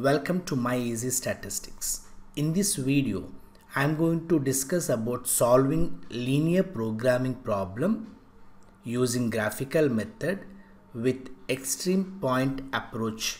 Welcome to My Easy Statistics. In this video, I am going to discuss about solving linear programming problem using graphical method with extreme point approach.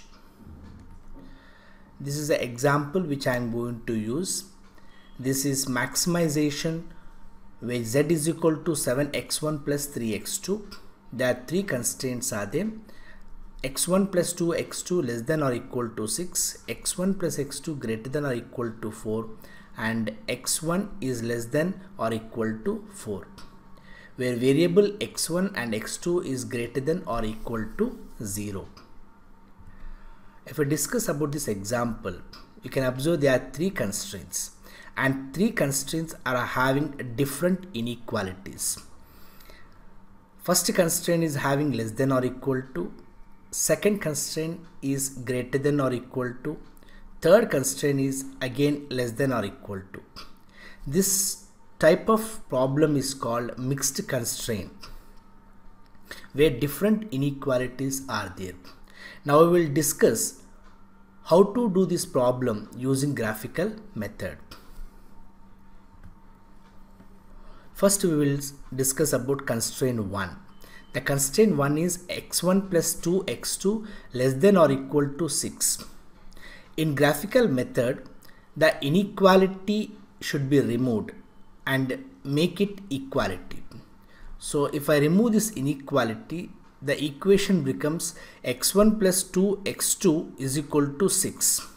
This is an example which I am going to use. This is maximization where z is equal to 7x1 plus 3x2. There are three constraints are there. x1 plus 2 x2 less than or equal to 6, x1 plus x2 greater than or equal to 4, and x1 is less than or equal to 4, where variable x1 and x2 is greater than or equal to 0. If we discuss about this example, you can observe there are three constraints, and three constraints are having different inequalities. First constraint is having less than or equal to, second constraint is greater than or equal to, third constraint is again less than or equal to. This type of problem is called mixed constraint, where different inequalities are there. Now we will discuss how to do this problem using graphical method. First we will discuss about constraint 1. The constraint 1 is x1 plus 2x2 less than or equal to 6. In graphical method, the inequality should be removed and make it equality. So if I remove this inequality, the equation becomes x1 plus 2x2 is equal to 6.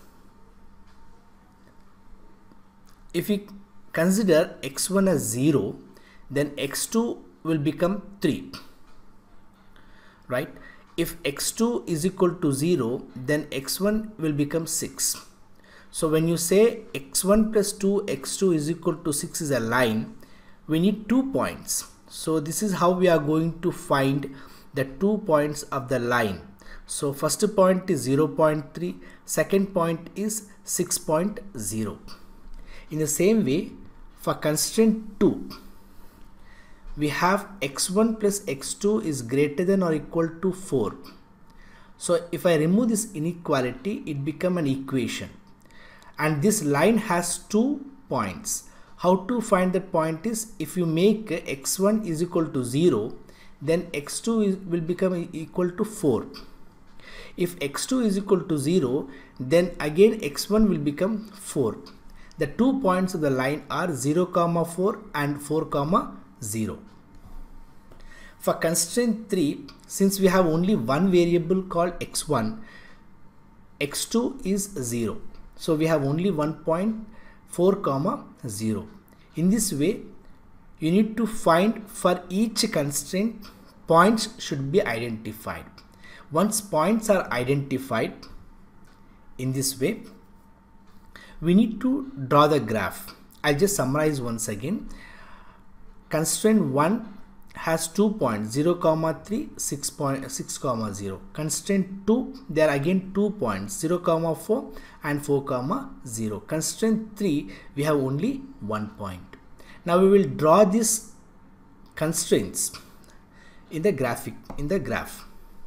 If we consider x1 as 0, then x2 will become 3. Right? If x2 is equal to 0, then x1 will become 6. So when you say x1 plus 2x2 is equal to 6 is a line, we need 2 points. So this is how we are going to find the 2 points of the line. So first point is 0.3, second point is 6.0. In the same way, for constraint 2, we have x1 plus x2 is greater than or equal to 4. So if I remove this inequality, it becomes an equation. And this line has 2 points. How to find that point is, if you make x1 is equal to 0, then x2 will become equal to 4. If x2 is equal to 0, then again x1 will become 4. The 2 points of the line are 0, 4 and 4, 0. For constraint 3, since we have only one variable called x1, x2 is 0. So we have only 1 point, 4, 0. In this way, you need to find for each constraint, points should be identified. Once points are identified in this way, we need to draw the graph. I'll just summarize once again. Constraint 1 has 2 points, 0, 3, 6, 0. Constraint 2, there are again 2 points, 0, 4 and 4, 0. Constraint 3, we have only 1 point. Now we will draw these constraints in the graph.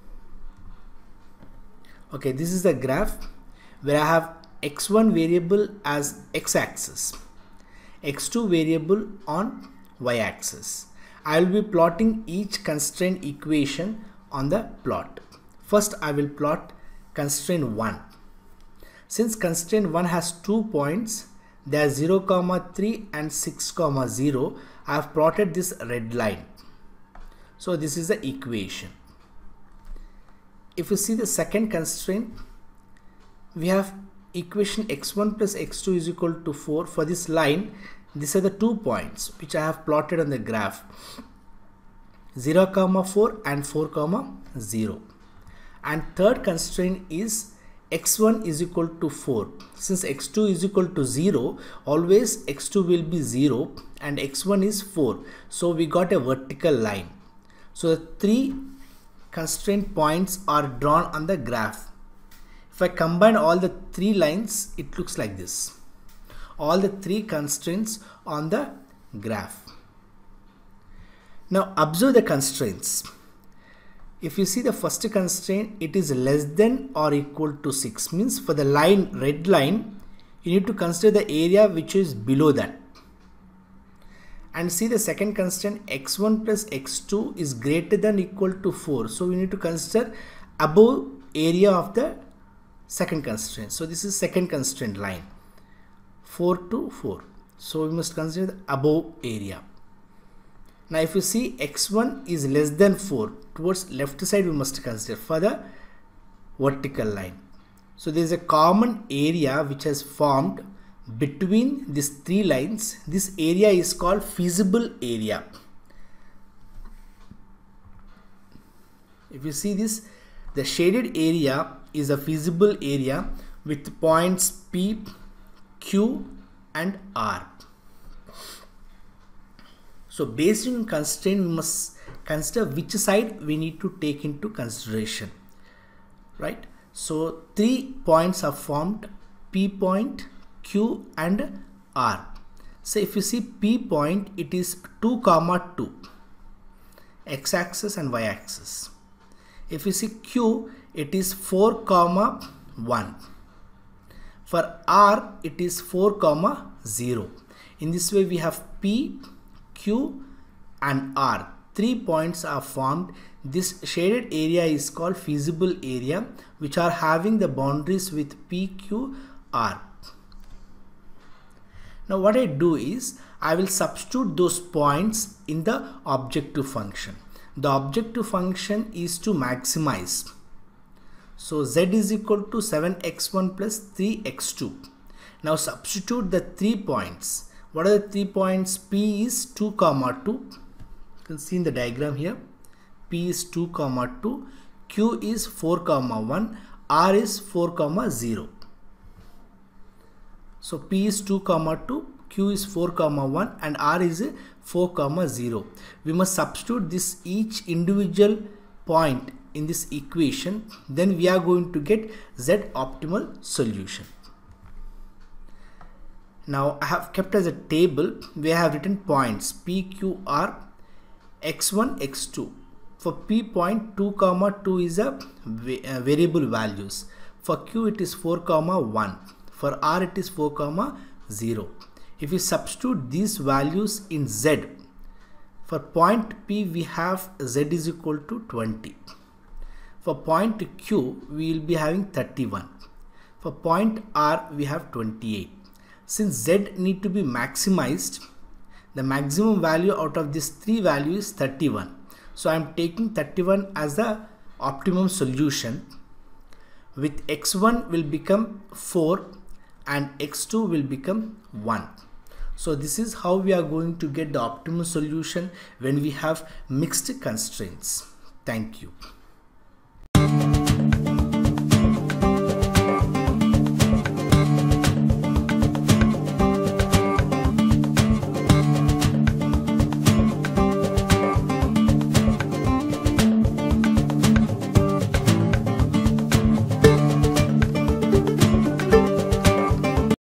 Okay, this is the graph where I have x1 variable as x-axis, x2 variable on y-axis. I will be plotting each constraint equation on the plot. First I will plot constraint 1. Since constraint 1 has 2 points, they are 0, 3 and 6, 0. I have plotted this red line. So this is the equation. If you see the second constraint, we have equation x1 plus x2 is equal to 4. For this line, these are the 2 points which I have plotted on the graph, 0, 4 and 4, 0. And third constraint is x1 is equal to 4. Since x2 is equal to 0, always x2 will be 0 and x1 is 4. So we got a vertical line. So the 3 constraint points are drawn on the graph. If I combine all the 3 lines, it looks like this. All the 3 constraints on the graph. Now observe the constraints. if you see the first constraint, it is less than or equal to 6, means for the line, red line, you need to consider the area which is below that. And see the second constraint, x1 plus x2 is greater than or equal to 4. So we need to consider above area of the second constraint. So this is second constraint line, 4 to 4. So we must consider the above area. Now if you see x1 is less than 4, towards left side we must consider for the vertical line. So there is a common area which has formed between these three lines. This area is called feasible area. If you see this, the shaded area is a feasible area with points P, Q and R. So based on constraint, we must consider which side we need to take into consideration, right? So 3 points are formed, P point, Q and R. So if you see P point, it is 2, 2, x-axis and y-axis. If you see Q, it is 4, 1. For R, it is 4, 0. In this way, we have P, Q and R. 3 points are formed. This shaded area is called feasible area, which are having the boundaries with P, Q, R. Now what I do is, I will substitute those points in the objective function. The objective function is to maximize. So z is equal to 7x1 plus 3x2. Now substitute the 3 points. What are the 3 points? P is 2, 2. You can see in the diagram here. P is 2, 2. Q is 4, 1. R is 4, 0. So P is 2, 2. Q is 4, 1 and R is 4, 0. We must substitute this each individual point in this equation. Then we are going to get Z optimal solution. Now I have kept as a table, we have written points P, Q, R, x1, x2. For P point, 2, 2 is a variable values. For Q it is 4, 1. For R it is 4, 0. If we substitute these values in Z, for point P we have Z is equal to 20. For point Q we will be having 31. For point R we have 28. Since Z need to be maximized, the maximum value out of these 3 values is 31. So I am taking 31 as the optimum solution. With x1 will become 4 and x2 will become 1. So this is how we are going to get the optimal solution when we have mixed constraints. Thank you.